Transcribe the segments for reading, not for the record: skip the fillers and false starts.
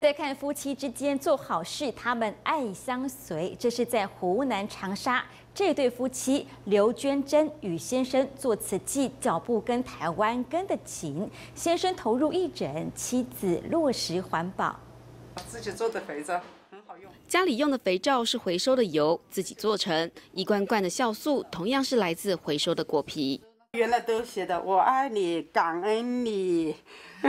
再看夫妻之间做好事，他们爱相随。这是在湖南长沙，这对夫妻刘娟珍与先生做慈济，脚步跟台湾跟得紧。先生投入义诊，妻子落实环保。 自己做的肥皂很好用。 家里用的肥皂是回收的油，自己做成。一罐罐的酵素同样是来自回收的果皮。 原来都写的我爱你，感恩你。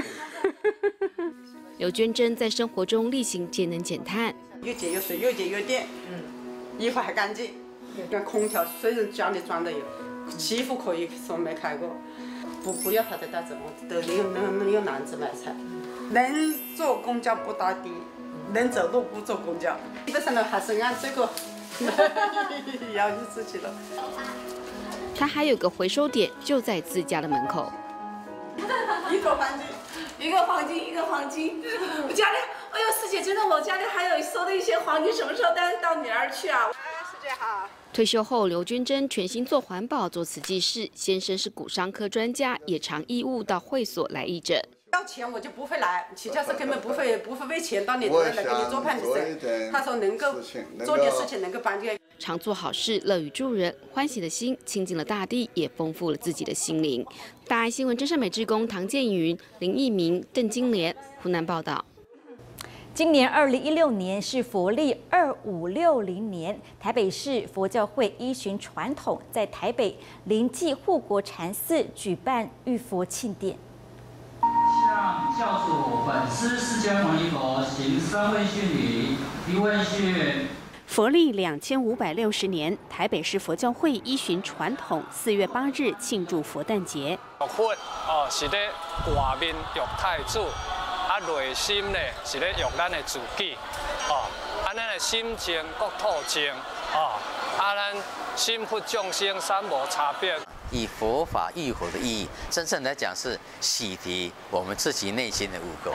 刘娟珍在生活中力行节能减碳， 又节约水，又节约电，衣服还干净。那空调虽然家里装的有，媳妇可以说没开过。不要他的大子，我都能用篮子买菜。能坐公交不打的，能走路不坐公交。基本上呢还是按这个要求自己的。 他还有个回收点就在自家的门口。 一个黄金。 一个黄金，我家里，哎呦，师姐，真的，我家里还有收的一些黄金，什么时候带到你那儿去啊？师姐好。 退休后，刘娟珍全心做环保，做慈济事。先生是骨伤科专家，也常义务到会所来义诊。 要钱我就不会来，齐教授根本不会为钱到你这儿来给你做判的。他说能够做点事情，能够帮助。 常做好事，乐于助人，欢喜的心亲近了大地，也丰富了自己的心灵。大爱新闻真善美志工唐建云、林义明、邓金莲，湖南报道。 今年2016年是佛历2560年，台北市佛教会依循传统，在台北临济护国禅寺举办浴佛庆典。 向教主本师释迦牟尼佛行3问讯礼。1问讯。 佛历2560年，台北市佛教会依循传统，4月8日庆祝佛诞节。 佛是咧外面浴太子，内心咧是咧浴咱的自己，咱的心净国土净，咱心佛众生三无差别。 以佛法浴火的意义，真正来讲是洗涤我们自己内心的污垢。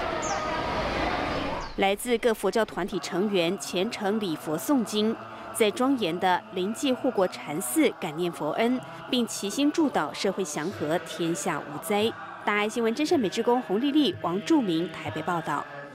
来自各佛教团体成员虔诚礼佛诵经，在庄严的临济护国禅寺感念佛恩，并齐心祝祷社会祥和，天下无灾。大爱新闻真善美志工洪丽丽、王柱明台北报道。